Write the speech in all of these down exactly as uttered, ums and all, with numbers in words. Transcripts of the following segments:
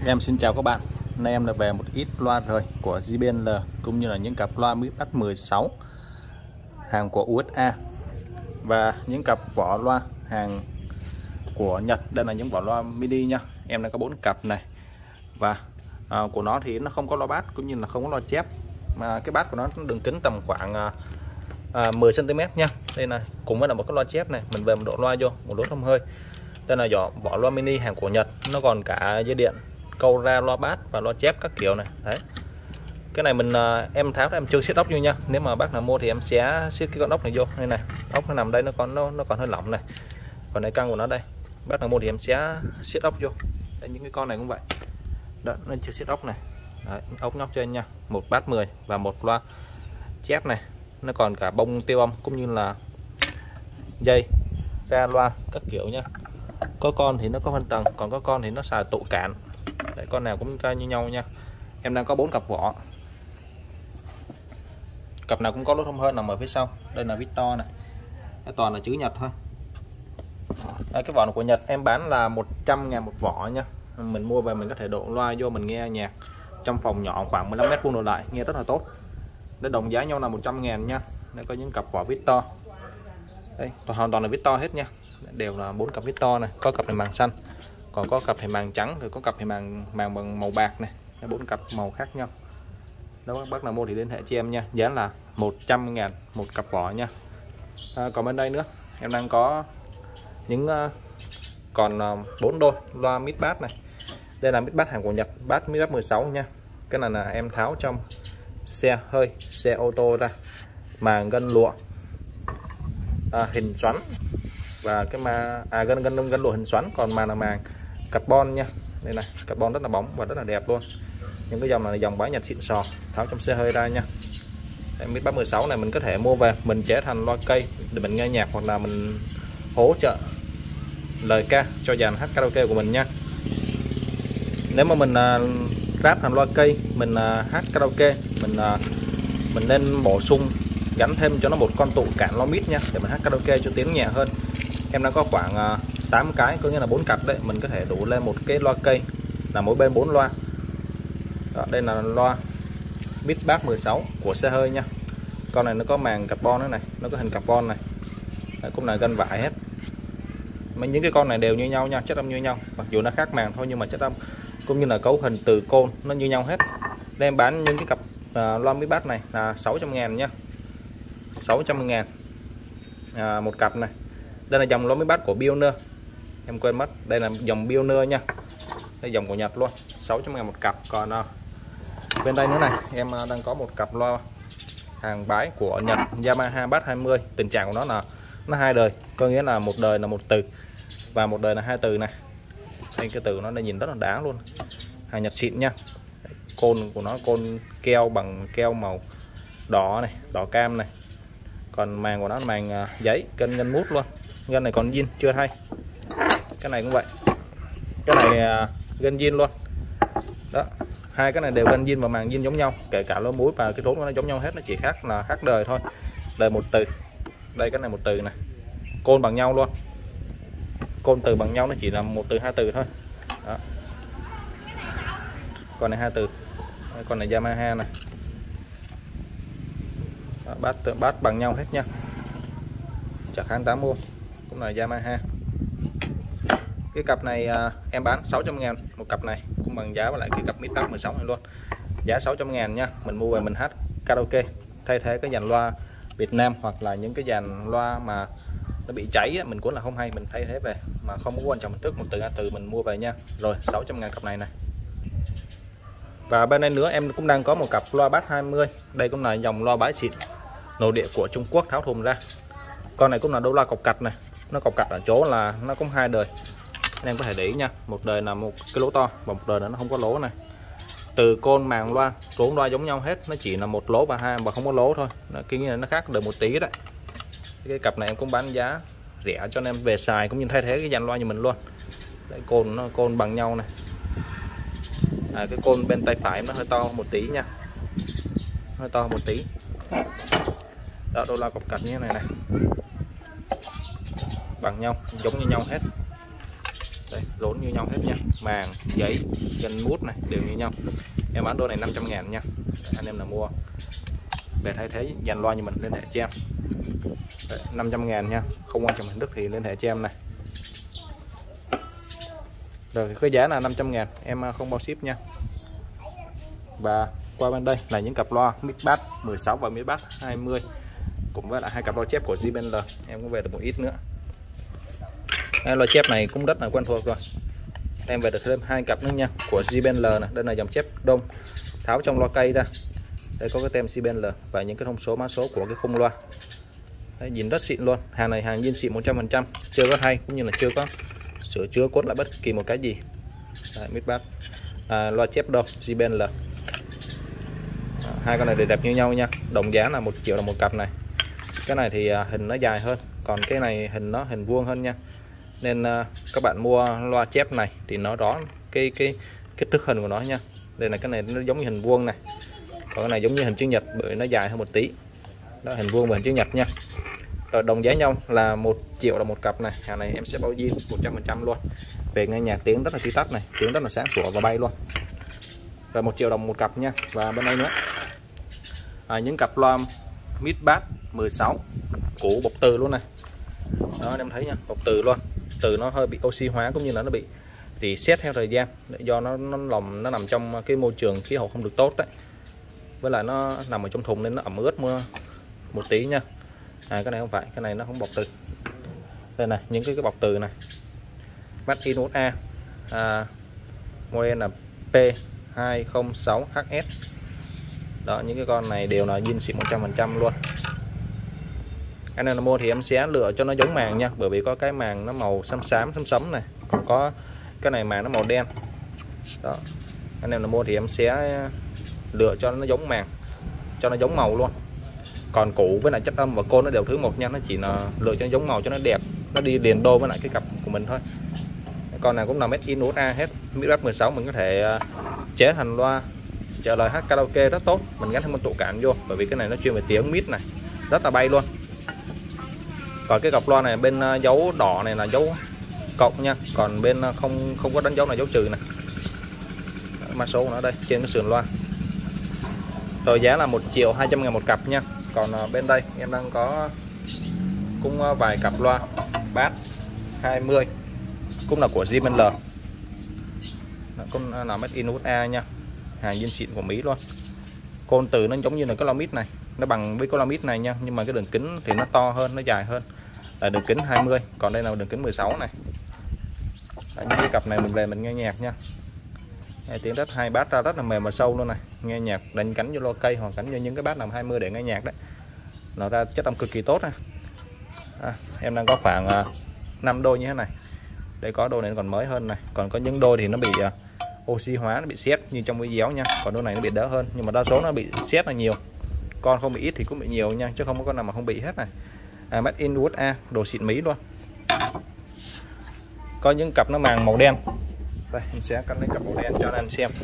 Em xin chào các bạn. Nay em đã về một ít loa rồi của gi bê en lờ cũng như là những cặp loa MixBass mười sáu hàng của u ét a và những cặp vỏ loa hàng của Nhật. Đây là những vỏ loa mini nha. Em đã có bốn cặp này và à, của nó thì nó không có loa bass cũng như là không có loa chép, mà cái bass của nó đường kính tầm khoảng à, à, mười xăng ti mét nha. Đây này, cùng với là một cái loa chép này, mình về một độ loa vô một lỗ thông hơi. Đây là vỏ vỏ loa mini hàng của Nhật, nó còn cả dây điện câu ra loa bass và loa chép các kiểu này. Đấy, cái này mình em tháo em chưa siết ốc vô nha. Nếu mà bác nào mua thì em sẽ siết cái con ốc này vô. Đây này, ốc nó nằm đây, nó còn nó nó còn hơi lỏng này, còn đây căng của nó đây. Bác nào mua thì em sẽ siết ốc vô. Đấy, những cái con này cũng vậy đó, nó chưa siết ốc này. Đấy, ốc nhóc trên nha, một bass mười và một loa chép này, nó còn cả bông tiêu âm cũng như là dây ra loa các kiểu nha. Có con thì nó có phân tầng, còn có con thì nó xài tụ cản. Đấy, con nào cũng ra như nhau nha. Em đang có bốn cặp vỏ, cặp nào cũng có lỗ thông hơi nằm ở phía sau. Đây là Victor này, cái toàn là chữ Nhật thôi. Đấy, cái vỏ này của Nhật em bán là một trăm ngàn một vỏ nha. Mình mua về mình có thể độ loa vô, mình nghe nhạc trong phòng nhỏ khoảng mười lăm mét vuông đổ lại, nghe rất là tốt. Để đồng giá nhau là một trăm ngàn nha. Đây có những cặp vỏ Victor. Đây, hoàn toàn là Victor hết nha. Đều là bốn cặp Victor này, có cặp này màng xanh, còn có cặp thì màng trắng, rồi có cặp thì màng màng bằng màu bạc này, bốn cặp màu khác nhau. Đó, bác nào mua thì liên hệ cho em nha, giá là một trăm ngàn một cặp vỏ nha. À, còn bên đây nữa em đang có những uh, còn bốn uh, đôi loa MixBass này. Đây là MixBass hàng của Nhật, bass MixBass mười sáu nha. Cái này là em tháo trong xe hơi, xe ô tô ra, màng gân lụa à, hình xoắn và cái mà à gân gân gân lụa hình xoắn, còn màng là màng carbon nha. Đây này, carbon rất là bóng và rất là đẹp luôn. Những cái dòng này là dòng bái Nhật xịn sò, tháo trong xe hơi ra nha. MixBass mười sáu này mình có thể mua về mình chế thành loa cây để mình nghe nhạc, hoặc là mình hỗ trợ lời ca cho dàn hát karaoke của mình nha. Nếu mà mình uh, ráp thành loa cây, mình uh, hát karaoke, mình uh, mình nên bổ sung gắn thêm cho nó một con tụ cản loa mít nha, để mình hát karaoke cho tiếng nhẹ hơn. Em đang có khoảng uh, tám cái, có nghĩa là bốn cặp đấy, mình có thể đủ lên một cái loa cây là mỗi bên bốn loa. Đó, đây là loa MixBass mười sáu của xe hơi nha. Con này nó có màng carbon nữa này, nó có hình carbon này. Đấy, cũng là gân vải hết. Mấy những cái con này đều như nhau nha, chất âm như nhau, mặc dù nó khác màng thôi nhưng mà chất âm cũng như là cấu hình từ côn nó như nhau hết. Đây em bán những cái cặp uh, loa MixBass này là sáu trăm ngàn nha, sáu trăm ngàn à, một cặp này. Đây là dòng loa MixBass của Pioneer, em quên mất, đây là dòng Pioneer nha, đây dòng của Nhật luôn, sáu trăm ngàn một cặp. Còn uh, bên đây nữa này, em uh, đang có một cặp loa hàng bái của Nhật, Yamaha Bass hai mươi. Tình trạng của nó là nó hai đời, có nghĩa là một đời là một từ và một đời là hai từ này. Đây, cái từ nó đây nhìn rất là đáng luôn, hàng Nhật xịn nha. Côn của nó côn keo bằng keo màu đỏ này, đỏ cam này. Còn màng của nó là màng uh, giấy, cân ngân mút luôn. Ngân này còn zin chưa thay. Cái này cũng vậy, cái này uh, gân zin luôn đó. Hai cái này đều gân zin và màng zin giống nhau, kể cả lỗ mũi và cái thốn nó giống nhau hết, nó chỉ khác là khác đời thôi, đời một từ. Đây cái này một từ này, côn bằng nhau luôn, côn từ bằng nhau, nó chỉ là một từ hai từ thôi đó. Con này hai từ, con này Yamaha này, bát bát bằng nhau hết nha, chả kháng tám ohm, cũng là Yamaha. Cái cặp này à, em bán sáu trăm ngàn một cặp này, cũng bằng giá với lại cái cặp MixBass mười sáu này luôn, giá sáu trăm ngàn nha. Mình mua về mình hát karaoke, thay thế cái dàn loa Việt Nam hoặc là những cái dàn loa mà nó bị cháy á, mình cũng là không hay, mình thay thế về mà không có quan trọng mình tức một từ hai từ, mình mua về nha. Rồi sáu trăm ngàn cặp này này. Và bên đây nữa em cũng đang có một cặp loa bass hai mươi. Đây cũng là dòng loa bái xịn nội địa của Trung Quốc, tháo thùng ra. Con này cũng là đô loa cọc cạch này, nó cọc cạch ở chỗ là nó cũng hai đời, anh em có thể để ý nha. Một đời là một cái lỗ to và một đời là nó không có lỗ này. Từ côn màng loa, lỗ loa giống nhau hết, nó chỉ là một lỗ và hai và không có lỗ thôi. Nó cái này nó khác đời một tí đấy. Cái cặp này em cũng bán giá rẻ cho anh em về xài cũng như thay thế cái dàn loa như mình luôn. Đấy, côn nó côn bằng nhau này. À, cái côn bên tay phải nó hơi to một tí nha, hơi to một tí đó. Đô la cọc cạch như thế này này, bằng nhau, giống như nhau hết. đây, rốn như nhau hết nha, màng giấy chân mút này đều như nhau. Em bán đôi này năm trăm ngàn nha. Anh em nào mua về thay thế dàn loa như mình liên hệ cho em. Đấy, năm trăm ngàn nha, không quan trọng hình thức thì liên hệ cho em này. Rồi cái giá là năm trăm ngàn, em không bao ship nha. Và qua bên đây là những cặp loa mic bass mười sáu và mic bass hai mươi, cùng với lại hai cặp loa chép của gi bê en lờ, em cũng về được một ít nữa. Đây, loa chép này cũng rất là quen thuộc rồi, em về được thêm hai cặp nữa nha, của gi bê en lờ này. Đây là dòng chép đông, tháo trong loa cây ra, đây có cái tem gi bê en lờ và những cái thông số mã số của cái khung loa. Đấy, nhìn rất xịn luôn, hàng này hàng zin xịn một trăm phần trăm, chưa có thay cũng như là chưa có sửa chữa cốt lại bất kỳ một cái gì. Đấy, mic bass à, loa chép đông gi bê en lờ. À, hai con này đều đẹp như nhau nha, đồng giá là một triệu đồng một cặp này. Cái này thì hình nó dài hơn, còn cái này hình nó hình vuông hơn nha, nên uh, các bạn mua loa chép này thì nó rõ cái cái kích thước hình của nó nha. Đây là cái này nó giống như hình vuông này, còn cái này giống như hình chữ nhật bởi nó dài hơn một tí. Đó, hình vuông và hình chữ nhật nha. Rồi đồng giá nhau là một triệu đồng một cặp này. Hàng này em sẽ bao zin một trăm phần trăm luôn. Về nghe nhạc tiếng rất là tí tách này, tiếng rất là sáng sủa và bay luôn. Rồi một triệu đồng một cặp nha. Và bên đây nữa à, những cặp loa mic bass mười sáu cũ bọc từ luôn này. Đó, em thấy nha, bọc từ luôn. Từ nó hơi bị oxy hóa cũng như là nó bị thì xét theo thời gian, do nó nó lòng nó nằm trong cái môi trường khí hậu không được tốt đấy, với lại nó nằm ở trong thùng nên nó ẩm ướt mưa một tí nha. À, cái này không phải, cái này nó không bọc từ. Đây này, những cái cái bọc từ này Made in u ét a, à, model là P hai không sáu H S. Đó, những cái con này đều là zin xịn một trăm phần trăm luôn. Anh em mua thì em sẽ lựa cho nó giống màng nha, bởi vì có cái màng nó màu xám xám sấm sấm này, còn có cái này màng nó màu đen. Đó, anh em mua thì em sẽ lựa cho nó giống màng, cho nó giống màu luôn. Còn cũ với lại chất âm và côn nó đều thứ một nha, nó chỉ là lựa cho nó giống màu cho nó đẹp, nó đi liền đôi với lại cái cặp của mình thôi. Con này cũng là Made in u ét a hết. mic bass mười sáu mình có thể chế thành loa trợ lời hát karaoke rất tốt, mình gắn thêm một tụ cản vô, bởi vì cái này nó chuyên về tiếng mid này, rất là bay luôn. Còn cái cặp loa này bên dấu đỏ này là dấu cộng nha, còn bên không không có đánh dấu là dấu trừ này. Mã số của nó đây trên cái sườn loa. Rồi giá là một triệu hai trăm ngàn một cặp nha. Còn bên đây em đang có cũng vài cặp loa bass hai mươi, cũng là của gi bê en lờ, cũng là Made in u ét a nha, hàng zin xịn của Mỹ luôn. Côn từ nó giống như là cái loa mid này, nó bằng với cái loa mid này nha, nhưng mà cái đường kính thì nó to hơn, nó dài hơn, là đường kính hai mươi, còn đây là đường kính mười sáu này. Đấy, những cái cặp này mình về mình nghe nhạc nha, nghe tiếng rất hay, bass ra rất là mềm và sâu luôn này, nghe nhạc đánh cánh vô loa cây hoặc cánh vô những cái bass làm hai mươi để nghe nhạc đấy, nó ra chất âm cực kỳ tốt này. À, em đang có khoảng uh, năm đôi như thế này. Đây có đôi này còn mới hơn này, còn có những đôi thì nó bị uh, oxy hóa, nó bị sét như trong video nha, còn đôi này nó bị đỡ hơn, nhưng mà đa số nó bị sét là nhiều, con không bị ít thì cũng bị nhiều nha, chứ không có con nào mà không bị hết này. À, Made in u ét a, đồ xịn Mỹ luôn. Có những cặp nó màng màu đen. Đây, em sẽ cắt lấy cặp màu đen cho anh xem.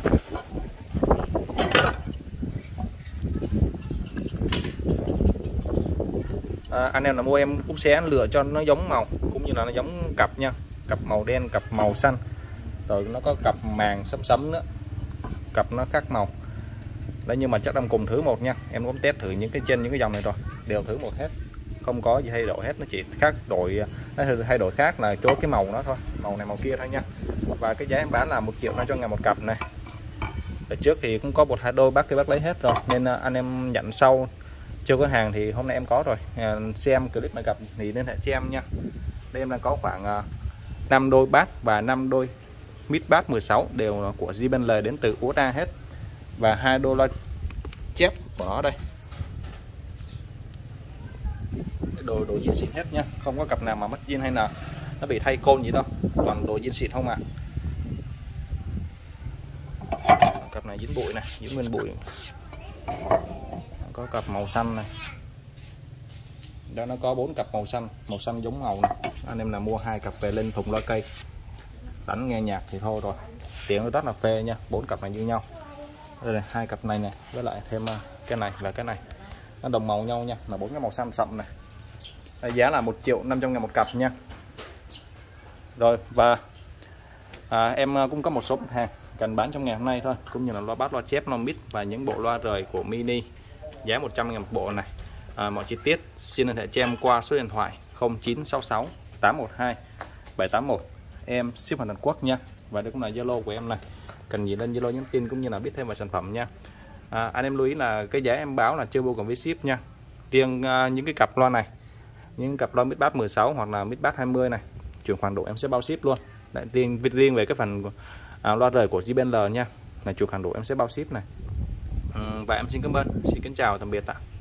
À, anh em là mua em cũng sẽ lựa cho nó giống màu cũng như là nó giống cặp nha, cặp màu đen, cặp màu xanh, rồi nó có cặp màng sẫm sẫm nữa, cặp nó khác màu đấy, nhưng mà chất âm cùng thứ một nha. Em cũng test thử những cái trên những cái dòng này rồi, đều thứ một hết, không có gì thay đổi hết, nó chỉ khác đổi, nó thay đổi khác là chỗ cái màu nó thôi, màu này màu kia thôi nha. Và cái giá em bán là một triệu năm trăm ngàn một cặp này. Ở trước thì cũng có một hai đôi bác kia bác lấy hết rồi, nên anh em nhận sau chưa có hàng thì hôm nay em có rồi. À, xem clip này gặp thì liên hệ cho em nha. Đây em đang có khoảng uh, năm đôi bass và năm đôi mic bass mười sáu đều là của gi bê en lờ đến từ u ét a hết, và hai đôi loa chép của nó đây, đồ đồ zin xịn hết nha, không có cặp nào mà mất zin hay là nó bị thay côn gì đâu, toàn đồ zin xịn không ạ. À, cặp này dính bụi này, dính nguyên bụi. Có cặp màu xanh này, đó nó có bốn cặp màu xanh, màu xanh giống màu này. Anh em là mua hai cặp về lên thùng loa cây đánh nghe nhạc thì thôi rồi, tiếng rất là phê nha. Bốn cặp này như nhau. Đây này, hai cặp này này với lại thêm cái này là cái này, nó đồng màu nhau nha, là bốn cái màu xanh sậm này. Đây, giá là một triệu năm trăm ngàn một cặp nha. Rồi, và À, em cũng có một số mặt hàng cần bán trong ngày hôm nay thôi, cũng như là loa bass, loa chép, loa mid và những bộ loa rời của Mini giá một trăm ngàn một bộ này. À, mọi chi tiết xin liên hệ cho em qua số điện thoại không chín sáu sáu tám một hai bảy tám một, em ship hoàn toàn quốc nha. Và đây cũng là Zalo của em này, cần gì lên Zalo nhắn tin cũng như là biết thêm về sản phẩm nha. À, anh em lưu ý là cái giá em báo là chưa bao gồm với ship nha. Riêng uh, những cái cặp loa này, những cặp loa mid bass mười sáu hoặc là mid bass hai mươi này, chuyển khoản đủ em sẽ bao ship luôn. Đấy, riêng riêng về cái phần à, loa rời của gi bê en lờ nha, là chuyển khoản đủ em sẽ bao ship này. Ừ, và em xin cảm ơn, xin kính chào tạm biệt ạ.